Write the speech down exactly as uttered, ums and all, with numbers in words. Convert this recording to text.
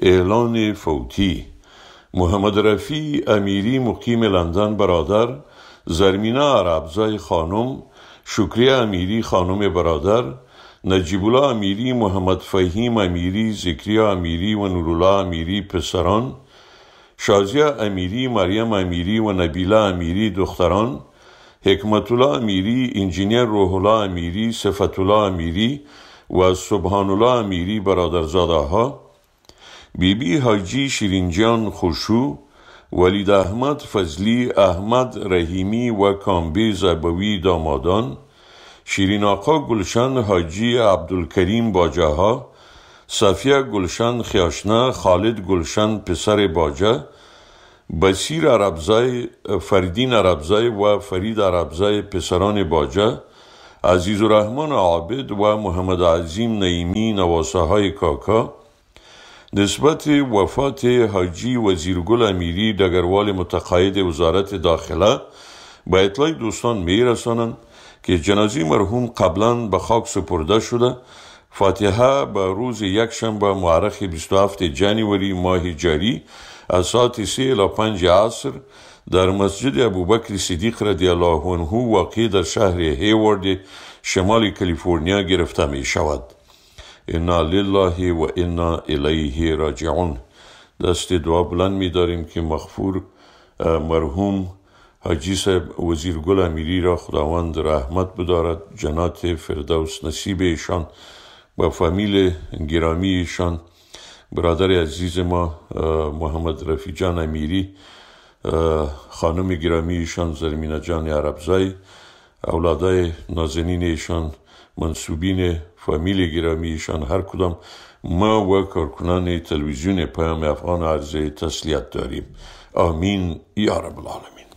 اعلان فوتی: محمد رفیع امیری مقیم لندن برادر، زرمینه عربزای خانم، شکریه امیری خانم برادر، نجیب الله امیری، محمد فهیم امیری، ذکریا امیری و نورالله امیری پسران، شازیه امیری، مریم امیری و نبیله امیری دختران، حکمت الله امیری، انجینیر روح الله امیری، صفت الله امیری و سبحان الله امیری برادرزاده ها، بی بی حاجی شیرینجان خوشو، ولید احمد فضلی، احمد رحیمی و کامبیز ابوی دامادان، شیرین آقا گلشن حاجی عبدالکریم باجاها، صفیه گلشن خیاشنه، خالد گلشن پسر باجه، بسیر عربزای، فردین عربزای و فرید عربزای پسران باجه، عزیز الرحمن عابد و محمد عظیم نعیمی نواسه های کاکا. نسبت وفات حاجی وزیرگل امیری دگروال متقاعد وزارت داخله با اطلاع دوستان می رسانند که جنازه مرحوم قبلا به خاک سپرده شده. فاتحه به روز یکشنبه مورخ بیست و هفتم جنوری ماه جاری از ساعت سه الی پنج عصر در مسجد ابوبکر صدیق رضی الله عنه واقع در شهر هیوارد شمال کالیفرنیا گرفته می شود. انا لله و انا الیه راجعون. دست دعا بلند می داریم که مغفور مرحوم حاجی صاحب وزیرگل امیری را خداوند رحمت بدارد، جنات فردوس نصیب ایشان و فامیل گرامی ایشان. برادر عزیز ما محمد رفیع جان امیری، خانم گرامی ایشان زرمینه جان عربزای، اولادای نازنین ایشان، منصوبین فامیل گرامی ایشان، هر کدام ما و کارکنان تلویزیون پیام افغان عرض تسلیت داریم. آمین یا رب العالمین.